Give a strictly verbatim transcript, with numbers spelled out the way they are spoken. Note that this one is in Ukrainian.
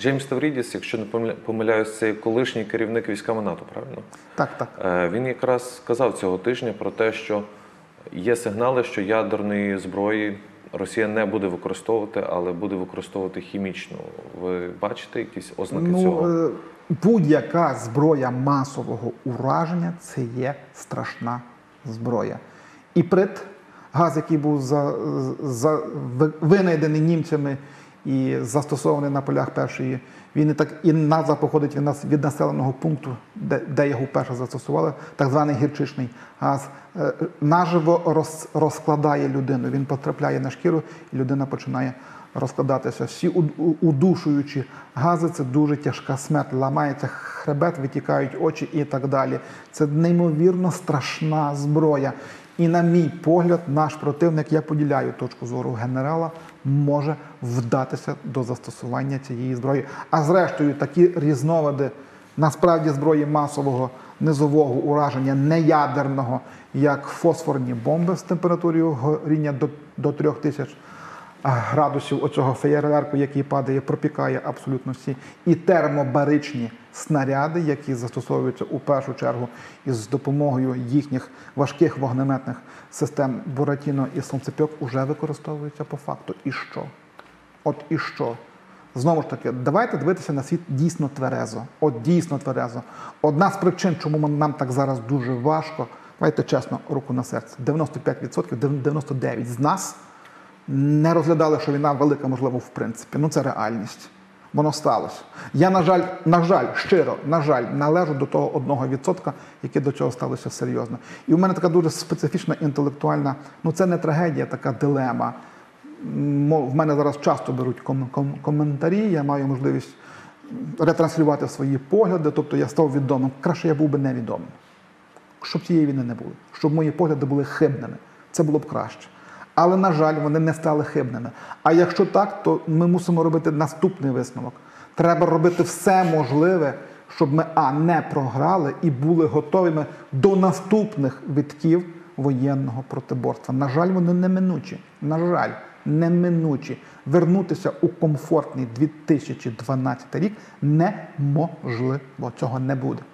Джеймс Ставрідіс, якщо не помиляюсь, це колишній керівник військами НАТО, правильно? Так, так. Він якраз сказав цього тижня про те, що є сигнали, що ядерної зброї Росія не буде використовувати, але буде використовувати хімічну. Ви бачите якісь ознаки ну, цього? Будь-яка зброя масового ураження – це є страшна зброя. Іприт, газ, який був за, за, винайдений німцями і застосований на полях Першої війни, так і назва походить від, нас, від населеного пункту, де, де його вперше застосували, так званий гірчичний газ, наживо роз, розкладає людину. Він потрапляє на шкіру, і людина починає розкладатися. Всі удушуючі гази – це дуже тяжка смерть. Ламається хребет, витікають очі і так далі. Це неймовірно страшна зброя. І, на мій погляд, наш противник, я поділяю точку зору генерала, може вдатися до застосування цієї зброї. А зрештою, такі різновиди, насправді, зброї масового низового ураження, неядерного, як фосфорні бомби з температурою горіння до, до трьох тисяч градусів оцього феєрверку, який падає, пропікає абсолютно всі, і термобаричні снаряди, які застосовуються у першу чергу із допомогою їхніх важких вогнеметних систем Буратіно і Сонцепьок, уже використовуються по факту. І що? От і що? Знову ж таки, давайте дивитися на світ дійсно тверезо. От дійсно тверезо. Одна з причин, чому нам так зараз дуже важко, давайте чесно, руку на серце, дев'яносто п'ять відсотків, дев'яносто дев'ять відсотків з нас не розглядали, що війна велика, можливо, в принципі. Ну, це реальність. Воно сталося. Я, на жаль, на жаль, щиро, на жаль, належу до того одного відсотка, яке до цього сталося серйозно. І у мене така дуже специфічна інтелектуальна, ну це не трагедія, така дилема. В мене зараз часто беруть ком ком коментарі, я маю можливість ретранслювати свої погляди, тобто я став відомим. Краще я був би невідомим. Щоб цієї війни не було. Щоб мої погляди були хибними. Це було б краще. Але, на жаль, вони не стали хибними. А якщо так, то ми мусимо робити наступний висновок. Треба робити все можливе, щоб ми, а, не програли і були готовими до наступних витків воєнного протиборства. На жаль, вони неминучі. На жаль, неминучі. Вернутися у комфортний дві тисячі дванадцятий рік неможливо. Цього не буде.